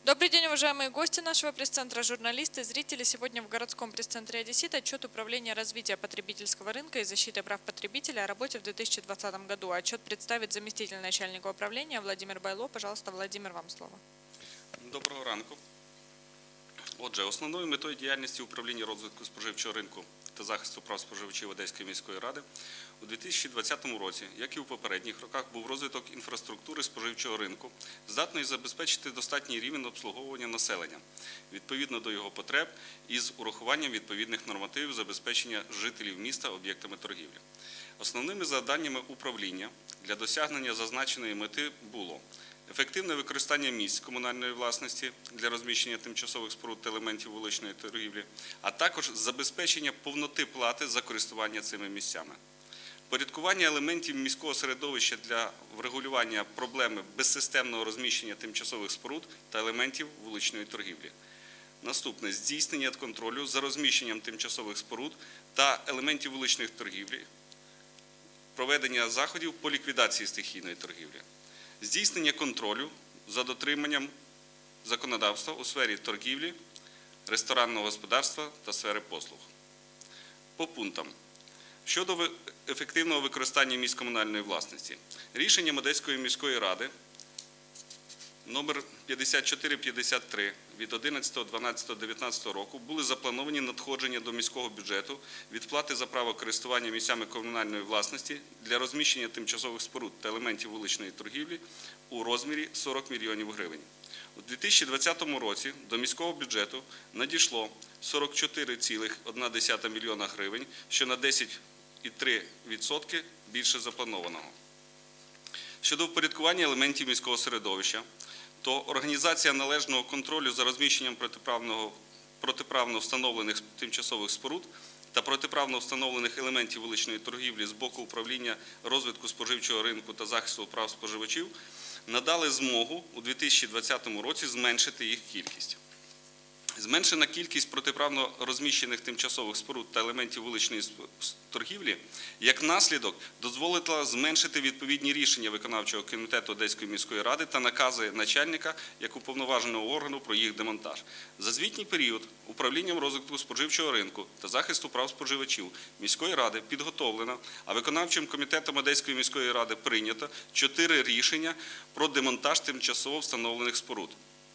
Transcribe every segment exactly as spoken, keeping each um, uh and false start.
Добрый день, уважаемые гости нашего пресс-центра, журналисты, зрители. Сегодня в городском пресс-центре «Одессит» отчет Управления развития потребительского рынка и защиты прав потребителя о работе в две тысячи двадцатом году. Отчет представит заместитель начальника управления Владимир Байло. Пожалуйста, Владимир, вам слово. Доброго ранку. Отже, основною метою діяльності управління розвитку споживчого ринку та захисту прав споживачів Одеської міської ради у дві тисячі двадцятому році, як і у попередніх роках, був розвиток інфраструктури споживчого ринку, здатної забезпечити достатній рівень обслуговування населення, відповідно до його потреб із урахуванням відповідних нормативів забезпечення жителів міста об'єктами торгівлі. Основними завданнями управління для досягнення зазначеної мети було ефективне використання місць комунальної власності для розміщення тимчасових споруд та елементів вуличної торгівлі, а також забезпечення повноти плати за користування цими місцями. Порядкування елементів міського середовища для врегулювання проблеми безсистемного розміщення тимчасових споруд та елементів вуличної торгівлі. Наступне – здійснення контролю за розміщенням тимчасових споруд та елементів вуличної торгівлі, проведення заходів по ліквідації стихійної торгівлі. Здійснення контролю за дотриманням законодавства у сфері торгівлі, ресторанного господарства та сфери послуг. По пунктам. Щодо ефективного використання місць комунальної власності. Рішенням Одеської міської ради номер п'ятдесят чотири п'ятдесят три від одинадцятого дванадцятого дев'ятнадцятого року були заплановані надходження до міського бюджету від плати за право користування місцями комунальної власності для розміщення тимчасових споруд та елементів вуличної торгівлі у розмірі сорок мільйонів гривень. У дві тисячі двадцятому році до міського бюджету надійшло сорок чотири цілих одна десята мільйона гривень, що на десять цілих три десятих відсотка більше запланованого. Щодо впорядкування елементів міського середовища, то організація належного контролю за розміщенням протиправного, протиправно встановлених тимчасових споруд та протиправно встановлених елементів вуличної торгівлі з боку управління розвитку споживчого ринку та захисту прав споживачів надали змогу у дві тисячі двадцятому році зменшити їх кількість. Зменшена кількість протиправно розміщених тимчасових споруд та елементів вуличної торгівлі, як наслідок, дозволила зменшити відповідні рішення виконавчого комітету Одеської міської ради та накази начальника як уповноваженого органу про їх демонтаж. За звітній період управлінням розвитку споживчого ринку та захисту прав споживачів міської ради підготовлено, а виконавчим комітетом Одеської міської ради прийнято чотири рішення про демонтаж тимчасово встановлених споруд.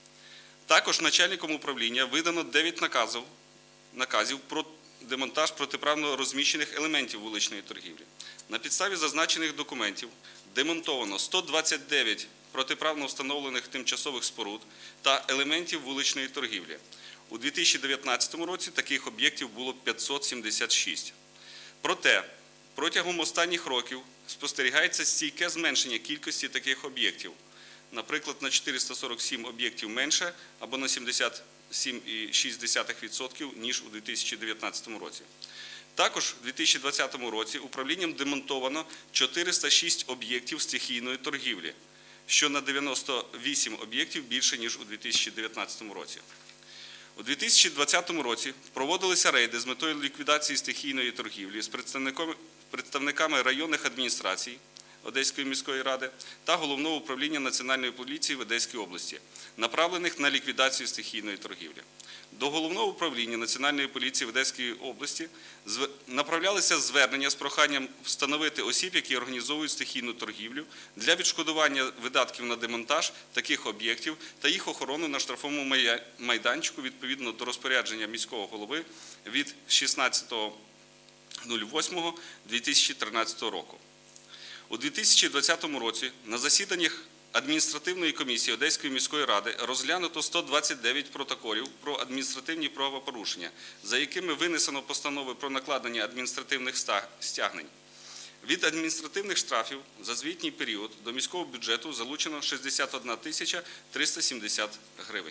Також начальником управління видано дев'ять наказів, наказів про демонтаж протиправно розміщених елементів вуличної торгівлі. На підставі зазначених документів демонтовано сто двадцять дев'ять протиправно встановлених тимчасових споруд та елементів вуличної торгівлі. У дві тисячі дев'ятнадцятому році таких об'єктів було п'ятсот сімдесят шість. Проте, протягом останніх років спостерігається стійке зменшення кількості таких об'єктів. Наприклад, на чотириста сорок сім об'єктів менше або на сімдесят сім цілих шість десятих відсотка, ніж у дві тисячі дев'ятнадцятому році. Також у дві тисячі двадцятому році управлінням демонтовано чотириста шість об'єктів стихійної торгівлі, що на дев'яносто вісім об'єктів більше, ніж у дві тисячі дев'ятнадцятому році. У дві тисячі двадцятому році проводилися рейди з метою ліквідації стихійної торгівлі з представниками районних адміністрацій Одеської міської ради та Головного управління Національної поліції в Одеській області, направлених на ліквідацію стихійної торгівлі. До Головного управління Національної поліції в Одеській області направлялися звернення з проханням встановити осіб, які організовують стихійну торгівлю, для відшкодування видатків на демонтаж таких об'єктів та їх охорону на штрафному майданчику відповідно до розпорядження міського голови від шістнадцятого восьмого дві тисячі тринадцятого року. У дві тисячі двадцятому році на засіданнях адміністративної комісії Одеської міської ради розглянуто сто двадцять дев'ять протоколів про адміністративні правопорушення, за якими винесено постанови про накладення адміністративних стягнень. Від адміністративних штрафів за звітній період до міського бюджету залучено шістдесят одна тисяча триста сімдесят гривень.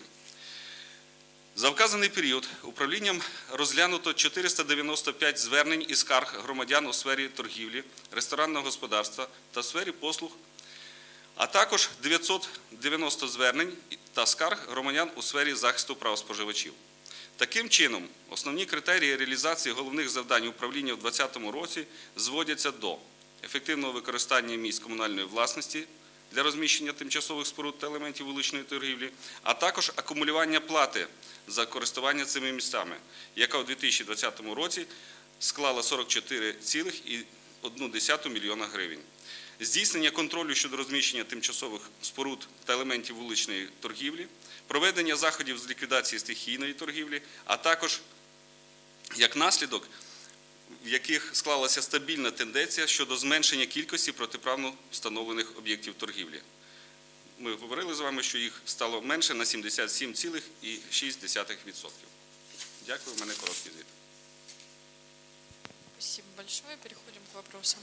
За вказаний період управлінням розглянуто чотириста дев'яносто п'ять звернень і скарг громадян у сфері торгівлі, ресторанного господарства та сфері послуг, а також дев'ятсот дев'яносто звернень та скарг громадян у сфері захисту прав споживачів. Таким чином, основні критерії реалізації головних завдань управління у двадцятому році зводяться до ефективного використання місць комунальної власності для розміщення тимчасових споруд та елементів вуличної торгівлі, а також акумулювання плати за користування цими місцями, яка у дві тисячі двадцятому році склала сорок чотири цілих одну десяту мільйона гривень. Здійснення контролю щодо розміщення тимчасових споруд та елементів вуличної торгівлі, проведення заходів з ліквідації стихійної торгівлі, а також, як наслідок, в яких склалася стабільна тенденція щодо зменшення кількості протиправно встановлених об'єктів торгівлі. Ми говорили з вами, що їх стало менше на сімдесят сім цілих шість десятих відсотка. Дякую, у мене короткий звіт. Спасибо большое. Переходим к вопросам.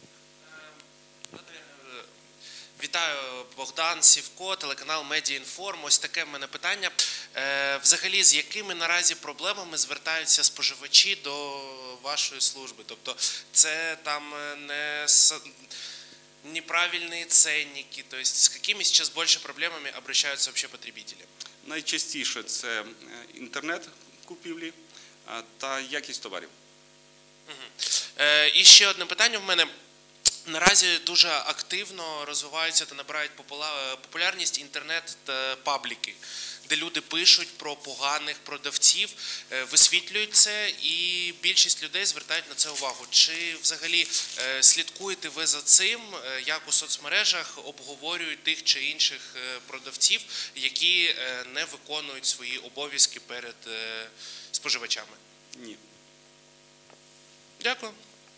Вітаю, Богдан Сівко, телеканал Медіаінформ. Ось таке в мене питання. Взагалі, з якими наразі проблемами звертаються споживачі до вашої служби? Тобто, це там не неправильные ценники, то есть с какими сейчас больше проблемами обращаются вообще потребители? Найчастіше це інтернет-купівлі та якість товарів. Угу. Е, і ще одне питання в мене. Наразі дуже активно розвиваються та набирають популярність інтернет-пабліки, де люди пишуть про поганих продавців, висвітлюють це, і більшість людей звертають на це увагу. Чи взагалі слідкуєте ви за цим, як у соцмережах обговорюють тих чи інших продавців, які не виконують свої обов'язки перед споживачами? Ні. Дякую.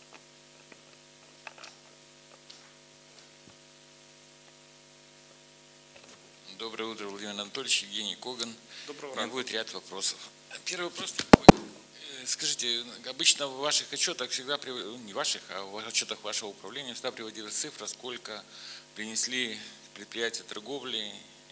Доброе утро, Владимир Анатольевич, Евгений Коган. Доброго У меня ранку. будет ряд вопросов. Первый вопрос такой. Скажите, обычно в ваших отчетах всегда, не ваших, а в отчетах вашего управления всегда приводилась цифра, сколько принесли предприятия торговли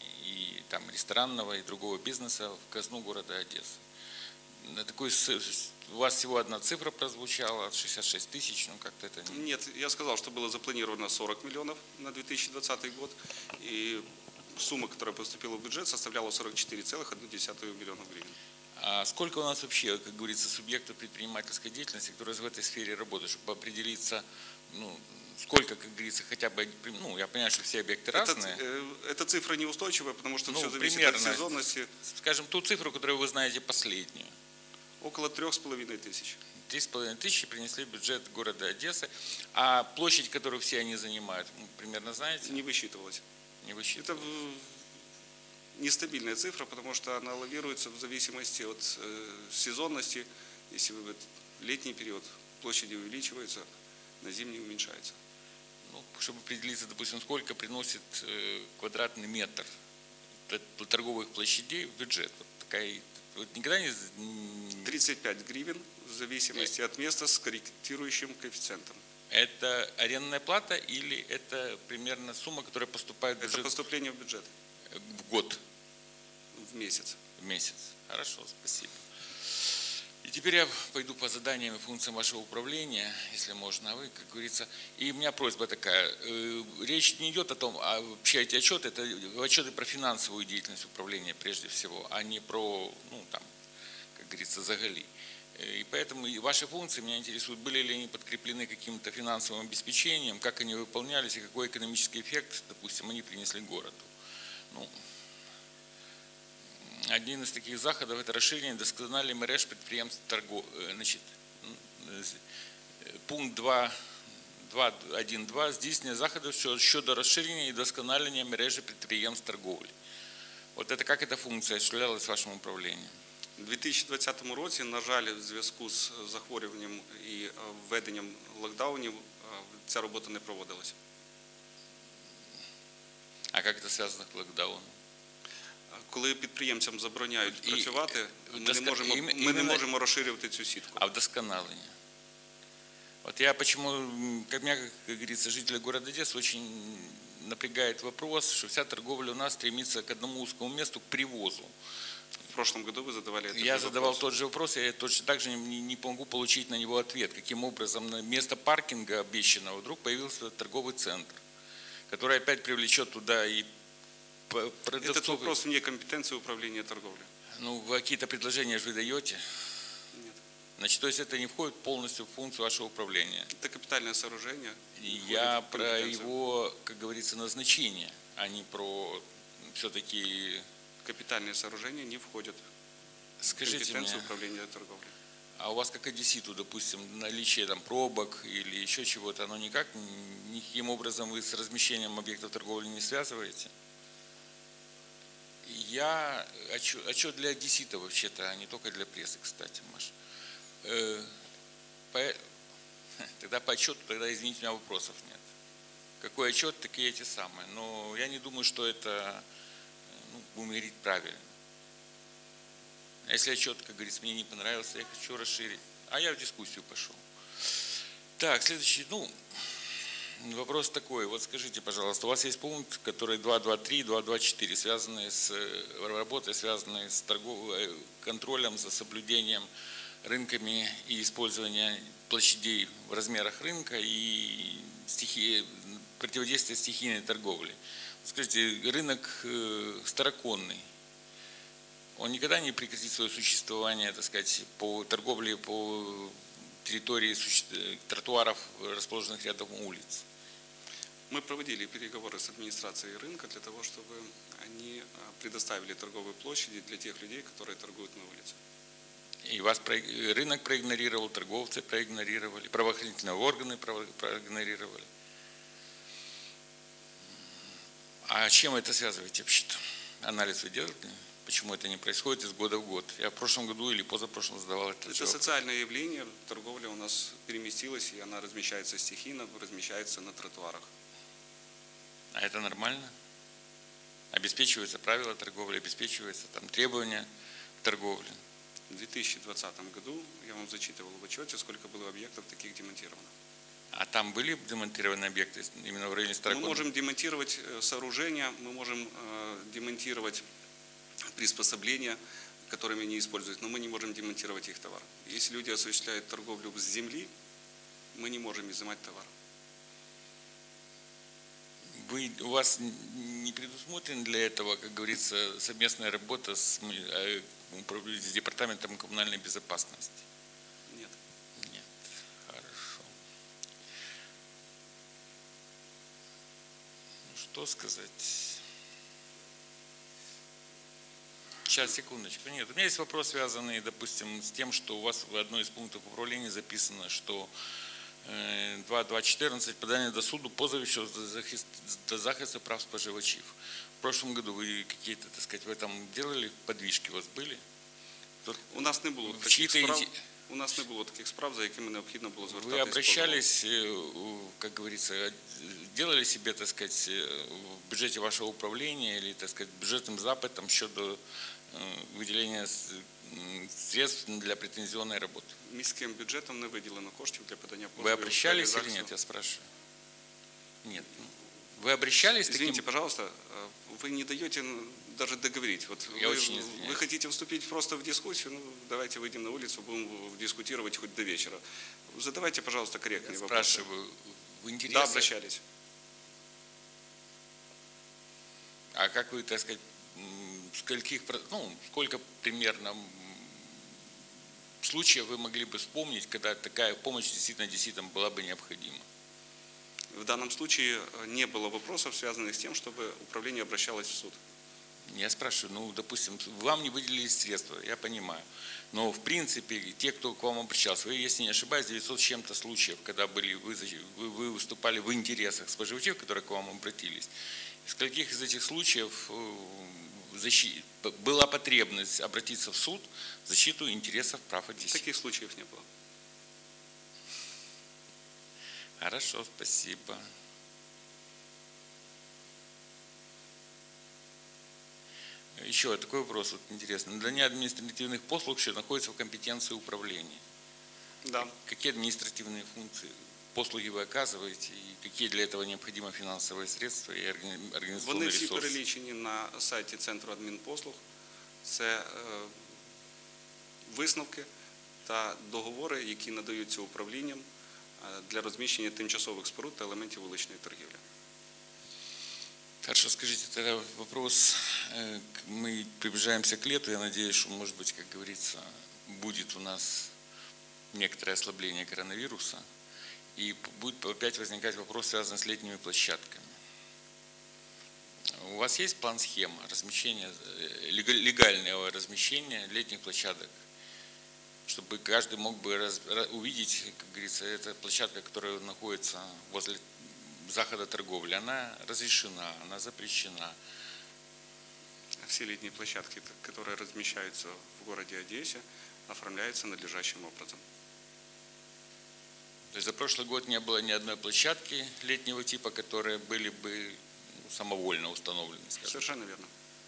и там ресторанного и другого бизнеса в казну города Одессы. На такой, у вас всего одна цифра прозвучала, шестьдесят шесть тысяч, ну как-то это не... Нет, я сказал, что было запланировано сорок миллионов на две тысячи двадцатый год, и сумма, которая поступила в бюджет, составляла сорок четыре целых одну десятую миллиона гривен. А сколько у нас вообще, как говорится, субъектов предпринимательской деятельности, которые в этой сфере работают, чтобы определиться, ну, сколько, как говорится, хотя бы, ну, я понимаю, что все объекты разные. Это, эта цифра неустойчивая, потому что Ну, все зависит примерно, от сезонности. Скажем, ту цифру, которую вы знаете последнюю. Около трех с половиной тысяч. Три с половиной тысячи принесли в бюджет города Одессы. А площадь, которую все они занимают, ну, примерно знаете? Не высчитывалась. Не высчитывалась. Это нестабильная цифра, потому что она лавируется в зависимости от э, сезонности. Если в летний период площади увеличиваются, на зимний уменьшается. Ну, чтобы определиться, допустим, сколько приносит э, квадратный метр торговых площадей в бюджет. Вот такая, вот никогда не... тридцать пять гривен в зависимости от места с корректирующим коэффициентом. Это арендная плата или это примерно сумма, которая поступает в бюджет? Это поступление в бюджет. В год? В месяц. В месяц. Хорошо, спасибо. И теперь я пойду по заданиям и функциям вашего управления, если можно, а вы, как говорится. И у меня просьба такая. Речь не идет о том, а вообще эти отчеты, это отчеты про финансовую деятельность управления прежде всего, а не про, ну там, как говорится, заголи. И поэтому и ваши функции меня интересуют, были ли они подкреплены каким-то финансовым обеспечением, как они выполнялись и какой экономический эффект, допустим, они принесли городу. Ну, один из таких заходов – это розширення досконалення мереж підприємств торгов. Значить, пункт два точка один точка два здійснення заходів щодо розширення і досконалення мережі підприємств торговлі. Вот это как эта функция осуществлялась в вашем управлении? У дві тисячі двадцятому році, на жаль, в зв'язку з захворюванням і введенням локдаунів ця робота не проводилась. А как это связано с локдауном? Коли підприємцям забороняють І, працювати, ми, не доска... можемо, ім- ми не іменно- можемо розширювати цю сітку. А вдосконаление? Вот я почему, как меня, как говорится, жители города Одессы очень напрягает вопрос, что вся торговля у нас стремится к одному узкому месту, к привозу. В прошлом году вы задавали этот Я же задавал вопрос. тот же вопрос, я точно так же не, не могу получить на него ответ. Каким образом на место паркинга обещанного вдруг появился торговый центр, который опять привлечет туда и продавцов. Этот вопрос вне компетенции управления торговлей. Ну, вы какие-то предложения же вы даете? Нет. Значит, то есть это не входит полностью в функцию вашего управления. Это капитальное сооружение. И входит я в про компетенцию. его, как говорится, назначение, а не про все-таки... Капитальные сооружения не входят в Скажите компетенцию мне, управления торговлей. а у вас как одесситу, допустим, наличие там пробок или еще чего-то, оно никак, никаким образом вы с размещением объектов торговли не связываете? Я, отчет, отчет для одессита вообще-то, а не только для прессы, кстати, Маш. Э, по, тогда по отчету, тогда, извините, у меня вопросов нет. Какой отчет, такие эти самые. Но я не думаю, что это, ну, будем говорить, правильно. Если отчет, как говорится, мне не понравился, я хочу расширить. А я в дискуссию пошел. Так, следующий, ну, вопрос такой. Вот скажите, пожалуйста, у вас есть пункт, который два два три, два два четыре, связанный с работой, связанной с торговым контролем за соблюдением рынками и использованием площадей в размерах рынка и стихии, противодействия стихийной торговли. Скажите, рынок староконный, он никогда не прекратит свое существование, так сказать, по торговле по территории тротуаров, расположенных рядом улиц? Мы проводили переговоры с администрацией рынка для того, чтобы они предоставили торговые площади для тех людей, которые торгуют на улице. И вас рынок проигнорировал, торговцы проигнорировали, правоохранительные органы проигнорировали. А чем это связываете вообще-то? Анализ вы делаете? Почему это не происходит из года в год? Я в прошлом году или позапрошлом задавал этот Это вопрос. социальное явление. Торговля у нас переместилась, и она размещается стихийно, размещается на тротуарах. А это нормально? Обеспечиваются правила торговли, обеспечиваются там требования торговли. В две тысячи двадцатом году я вам зачитывал в отчете, сколько было объектов таких демонтировано. А там были демонтированы объекты именно в районе Мы Староконного? можем демонтировать сооружения, мы можем демонтировать приспособления, которыми они используют, но мы не можем демонтировать их товар. Если люди осуществляют торговлю с земли, мы не можем изымать товар. Вы, у вас не предусмотрена для этого, как говорится, совместная работа с, с Департаментом коммунальной безопасности? Нет. Нет. Хорошо. Ну, что сказать? Сейчас, секундочку. Нет, у меня есть вопрос, связанный, допустим, с тем, что у вас в одной из пунктов управления записано, что два два четырнадцать подання до суду позовів щодо захисту прав споживачів. В прошлом году вы какие-то, так сказать, в этом делали подвижки, у вас были? Тут у нас не було таких справ. У нас не було таких справ, за якими необхідно було звертатись. Вы обращались, как говорится, делали себе, так сказать, в бюджете вашего управления или, так сказать, бюджетным запитом щодо выделения средств для претензионной работы? Міським бюджетом не виділено коштів для подання позовів. Вы обращались или нет, я спрашиваю? Нет. Вы обращались? Извините, таким... пожалуйста, вы не даете даже договорить. Вот я вы, очень извиняюсь. Вы хотите вступить просто в дискуссию, ну давайте выйдем на улицу, будем дискутировать хоть до вечера. Задавайте, пожалуйста, корректные я вопросы. Спрашиваю, в интересах... Да, обращались. А как вы, так сказать, скольких, ну, сколько примерно случаев вы могли бы вспомнить, когда такая помощь действительно действительно была бы необходима? В данном случае не было вопросов, связанных с тем, чтобы управление обращалось в суд. Я спрашиваю, ну, допустим, вам не выделили средства, я понимаю. Но, в принципе, те, кто к вам обращался, вы, если не ошибаюсь, девятьсот с чем-то случаев, когда были, вы, вы выступали в интересах споживачей, которые к вам обратились. В скольких из этих случаев защи... была потребность обратиться в суд в защиту интересов прав одесситов? Таких случаев не было. Хорошо, спасибо. Еще такой вопрос вот интересный. Надание административных послуг еще находится в компетенции управления. Да. Какие административные функции, послуги вы оказываете и какие для этого необходимы финансовые средства и организационные Вони всі ресурси? перелічені на сайті Центру адмінпослуг. Це е, висновки та договори, які надаються управлінням для розміщення тимчасових споруд та елементів вуличної торгівлі. Хорошо, скажите, тогда вопрос, мы приближаемся к лету, я надеюсь, что, может быть, как говорится, будет у нас некоторое ослабление коронавируса, и будет опять возникать вопрос, связанный с летними площадками. У вас есть план-схема размещения, легального размещения летних площадок, чтобы каждый мог бы раз, увидеть, как говорится, эта площадка, которая находится возле захода торговли, она разрешена, она запрещена. Все летние площадки, которые размещаются в городе Одессе, оформляются надлежащим образом. То есть за прошлый год не было ни одной площадки летнего типа, которые были бы самовольно установлены, скажем. Совершенно верно.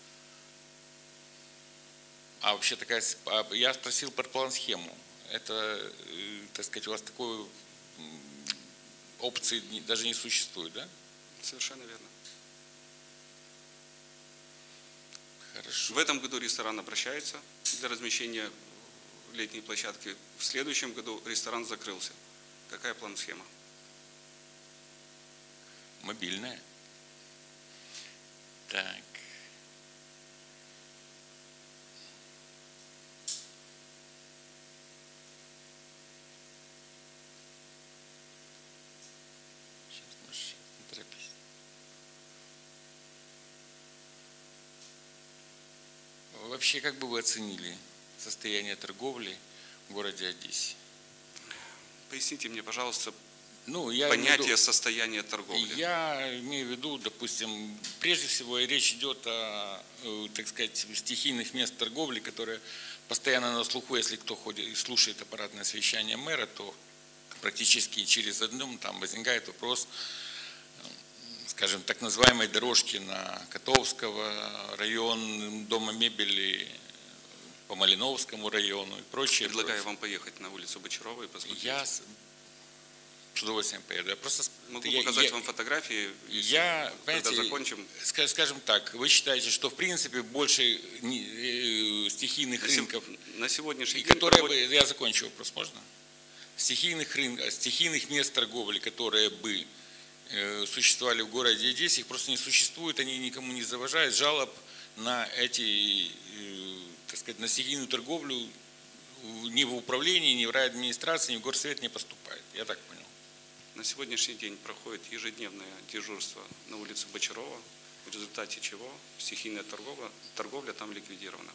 А вообще такая, я спросил про план-схему. Это, так сказать, у вас такой опции даже не существует, да? Совершенно верно. Хорошо. В этом году ресторан обращается для размещения летней площадки. В следующем году ресторан закрылся. Какая план-схема? Мобильная. Так. Сейчас, сейчас, не торопись. Вообще, как бы вы оценили состояние торговли в городе Одессе? Поясните мне, пожалуйста, Ну, я понятие имею состояния в виду, торговли. я имею в виду, допустим, прежде всего речь идет о, так сказать, стихийных мест торговли, которые постоянно на слуху. Если кто ходит и слушает аппаратное совещание мэра, то практически через одном там возникает вопрос, скажем, так называемой дорожки на Котовского, район Дома мебели по Малиновскому району и прочее. Предлагаю прочее. вам поехать на улицу Бочарова и посмотреть. Я с с удовольствием поеду. Я просто Могу я, показать я, вам фотографии, если, я, когда понимаете, закончим. скажем так, вы считаете, что в принципе больше не, э, стихийных На, рынков, сев- на сегодняшний и день которые проводят- бы, я закончу вопрос, можно? Стихийных рынков, стихийных мест торговли, которые бы э, существовали в городе Одессе, их просто не существует, они никому не заважают. Жалоб на эти, э, так сказать, на стихийную торговлю ни в управлении, ни в райадминистрации, ни в горсовет не поступает. Я так понял. На сегодняшний день проходит ежедневное дежурство на улице Бочарова, в результате чего стихийная торговля, торговля там ликвидирована.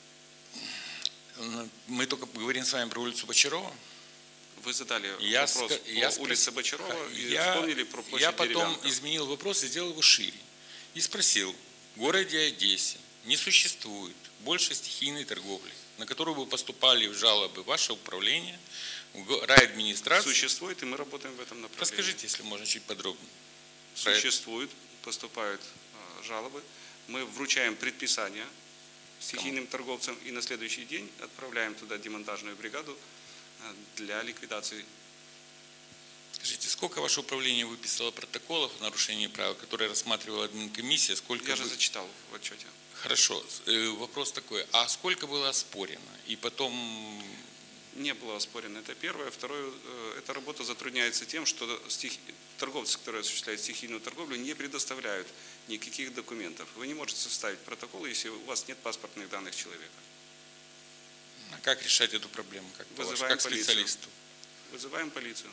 Мы только говорим с вами про улицу Бочарова. Вы задали Я, вопрос ска- я по спросил- улице Бочарова и я, вспомнили про площадь я потом Деревянка. изменил вопрос и сделал его шире. И спросил, в городе Одессе не существует больше стихийной торговли, на которую бы поступали в жалобы ваше управление, райадминистрация. Существует, и мы работаем в этом направлении. Расскажите, если можно, чуть подробнее. Про это. Существует, поступают а, жалобы. Мы вручаем предписания стихийным торговцам и на следующий день отправляем туда демонтажную бригаду а, для ликвидации. Скажите, сколько ваше управление выписало протоколов о нарушении правил, которые рассматривала админкомиссия? Сколько Я же вы- зачитал в отчете. Хорошо. Э, Вопрос такой, а сколько было оспорено? И потом Не было оспорено. Это первое. Второе, э, эта работа затрудняется тем, что стих... торговцы, которые осуществляют стихийную торговлю, не предоставляют никаких документов. Вы не можете составить протокол, если у вас нет паспортных данных человека. а как решать эту проблему? Как, по-вашему, Вызываем как полицию. специалисту? Вызываем полицию.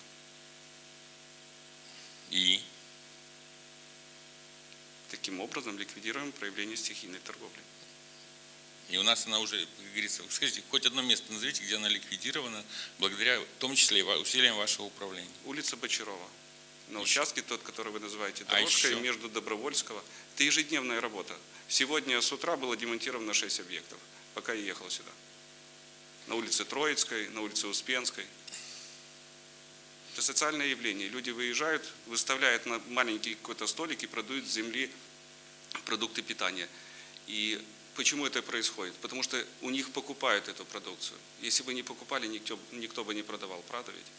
И Таким образом ликвидируем проявление стихийной торговли. И у нас она уже, как говорится, скажите, хоть одно место назовите, где она ликвидирована, благодаря, в том числе, и ва- усилиям вашего управления. Улица Бочарова. На Еще. участке тот, который вы называете А дорожкой, еще? между Добровольского. Это ежедневная работа. Сегодня с утра было демонтировано шесть объектов, пока я ехал сюда. На улице Троицкой, на улице Успенской. Это социальное явление. Люди выезжают, выставляют на маленький какой-то столик и продают с земли продукты питания. И почему это происходит? Потому что у них покупают эту продукцию. Если бы не покупали, никто, никто бы не продавал. Правда ведь?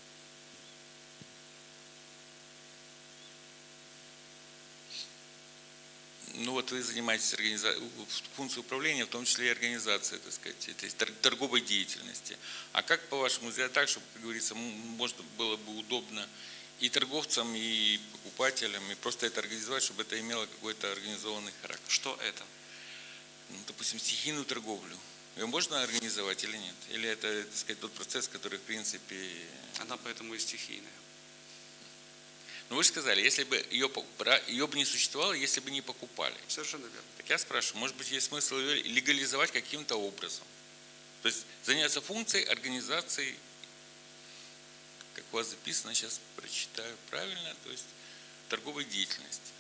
Ну вот вы занимаетесь организа... функцией управления, в том числе и организацией, так сказать, этой тор- торговой деятельности. А как, по-вашему, сделать так, чтобы, как говорится, м- можно было бы удобно и торговцам, и покупателям, и просто это организовать, чтобы это имело какой-то организованный характер? Что это? Ну, допустим, стихийную торговлю. Ее можно организовать или нет? Или это, так сказать, тот процесс, который, в принципе... Она поэтому и стихийная. Ну, вы же сказали, если бы ее, покупа- ее бы не существовало, если бы не покупали. Совершенно верно. Так я спрашиваю, может быть, есть смысл ее легализовать каким-то образом? То есть заняться функцией организации, как у вас записано, сейчас прочитаю правильно, то есть торговой деятельности.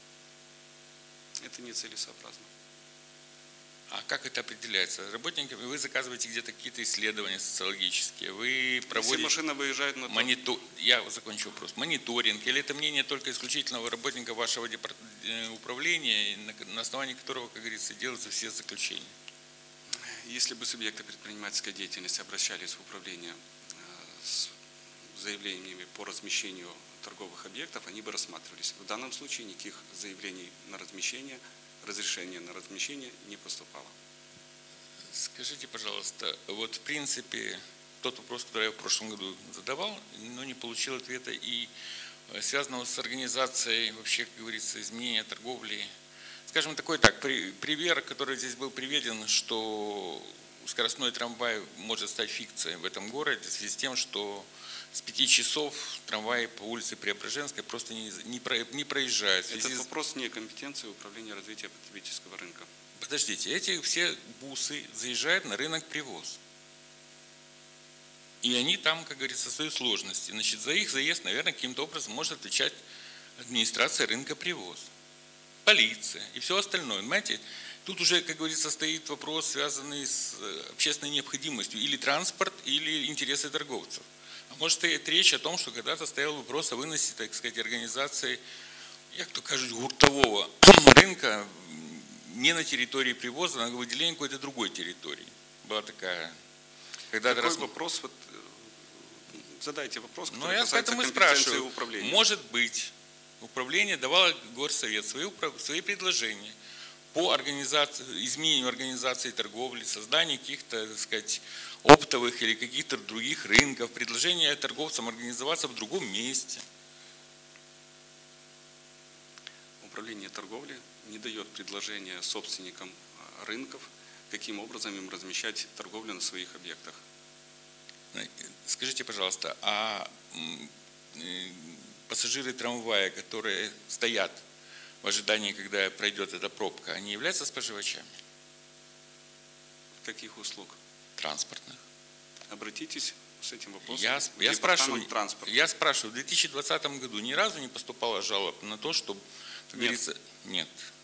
Это нецелесообразно. А как это определяется? Работники, вы заказываете где-то какие-то исследования социологические, вы проводите... Если машина выезжает на то, Монитор... Я закончу вопрос. Мониторинг, или это мнение только исключительного работника вашего департ... управления, на основании которого, как говорится, делаются все заключения? если бы субъекты предпринимательской деятельности обращались в управление с заявлениями по размещению торговых объектов, они бы рассматривались. В данном случае никаких заявлений на размещение, разрешения на размещение не поступало. Скажите, пожалуйста, вот в принципе тот вопрос, который я в прошлом году задавал, но не получил ответа, и связанного с организацией, вообще, как говорится, изменения торговли. Скажем, такой так, пример, который здесь был приведен, что скоростной трамвай может стать фикцией в этом городе в связи с тем, что с пяти часов трамваи по улице Преображенской просто не, не, про, не проезжают. Этот вопрос не компетенции управления развития потребительского рынка. Подождите, эти все бусы заезжают на рынок Привоз. И они там, как говорится, свои сложности. Значит, за их заезд, наверное, каким-то образом может отвечать администрация рынка Привоз, полиция и все остальное. Понимаете, тут уже, как говорится, стоит вопрос, связанный с общественной необходимостью. Или транспорт, или интересы торговцев. А может стоять речь о том, что когда-то стоял вопрос о выносе, так сказать, организации, як то кажуть, гуртового рынка не на территории Привоза, а на выделении какой-то другой территории. Была такая... Когда Такой раз... вопрос, вот, задайте вопрос, который Но я касается поэтому и компетенции спрашиваю, управления. может быть, управление давало горсовет свои, свои предложения по организации, изменению организации торговли, созданию каких-то, так сказать, оптовых или каких-то других рынков, предложения торговцам организоваться в другом месте. Управление торговли не дает предложения собственникам рынков, каким образом им размещать торговлю на своих объектах. Скажите, пожалуйста, а пассажиры трамвая, которые стоят в ожидании, когда пройдет эта пробка, они являются споживачами? Каких услуг? Транспортных. Обратитесь с этим вопросом Я, в я, спрашиваю, транспорта. я спрашиваю, в две тысячи двадцатом году ни разу не поступало жалоб на то, что, как Нет. говорится, нет.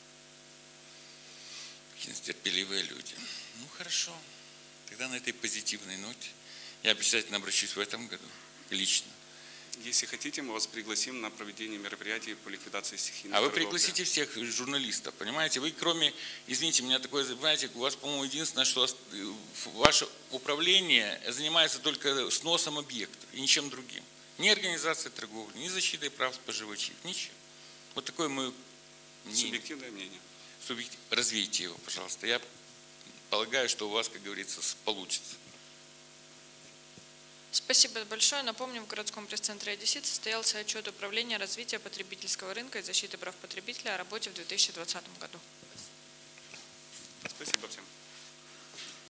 Терпеливые люди. Ну хорошо. Тогда на этой позитивной ноте я обязательно обращусь в этом году лично. Если хотите, мы вас пригласим на проведение мероприятий по ликвидации стихийной А вы торговли. пригласите всех журналистов, понимаете? Вы кроме, извините меня, такое, знаете, у вас, по-моему, единственное, что ваше управление занимается только сносом объектов и ничем другим. Ни организацией торговли, ни защитой прав споживачей, ничем. Вот такое мое мнение. Субъективное мнение. Субъектив... Развейте его, пожалуйста. Я полагаю, что у вас, как говорится, получится. Спасибо большое. Напомню, в городском пресс-центре «Одессит» состоялся отчет Управления развития потребительского рынка и защиты прав потребителя о работе в две тысячи двадцатом году.